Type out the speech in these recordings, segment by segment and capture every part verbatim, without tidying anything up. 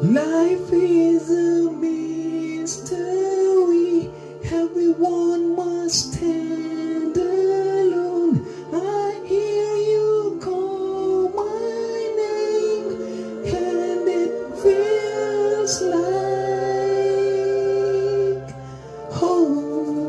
Life is a mystery. Everyone must stand alone. I hear you call my name, and it feels like home.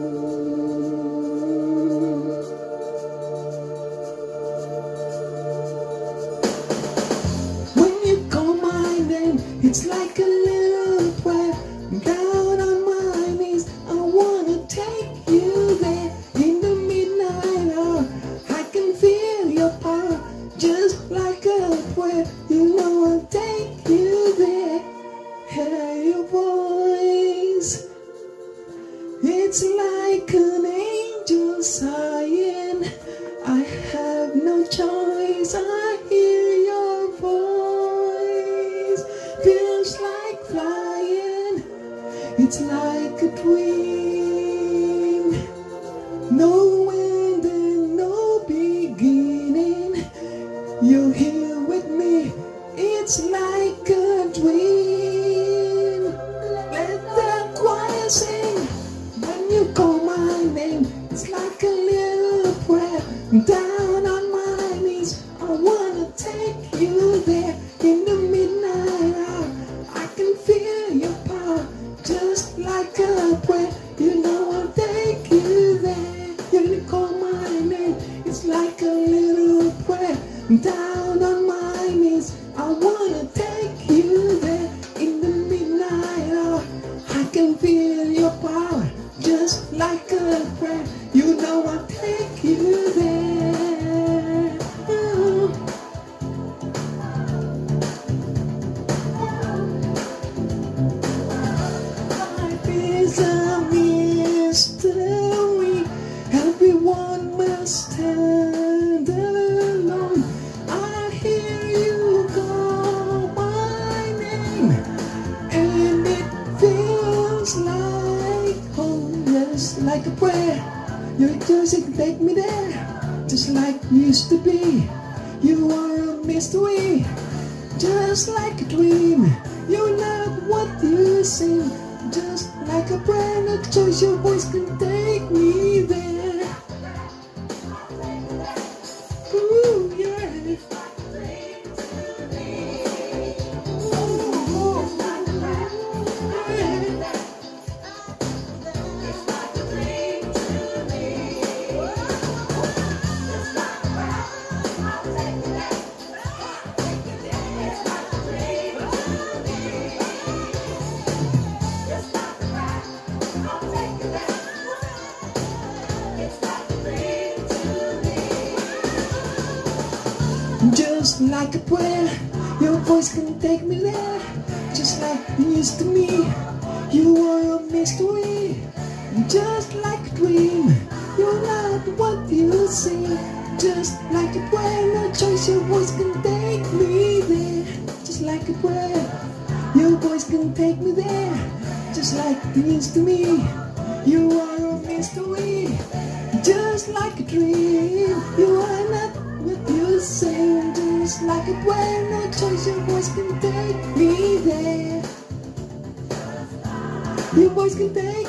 When you call my name, it's like a little prayer. Down on my knees, I wanna take you there. In the midnight hour, I can feel your power. Just like a prayer, you know I'll take you there. Hear your voice, it's like an angel sighing. I have no choice, I hear your voice. Feels like flying, it's like a dream. No end and no beginning. You're here with me, it's like a dream. Let the choir sing. When you call my name, it's like a little prayer. Down on my knees, I wanna take you there. In the midnight hour, I can feel your power. Just like a prayer, you know I'll take you there. When you call my name, it's like a little prayer. Down on my knees, I wanna take you there. In the midnight hour, I can feel your power. Just like a prayer, you know I'll take you there. Oh. Life is a mystery. Everyone must stand alone. I hear you call my name, and it feels like home. Just like a prayer, your music take me there. Just like you used to be, you are a mystery. Just like a dream, you're not what you seem. Just like a prayer, no choice, your voice can take me there. Ooh, yeah. Just like a prayer, your voice can take me there. Just like you used to me, you are a mystery. Just like a dream, you're not what you see. Just like a prayer, no choice, your voice can take me there. Just like a prayer, your voice can take me there. Just like you used to me, you are a mystery. Just like a dream, you are not what you say. Just like a prayer, no choice, your voice can take me there. Your voice can take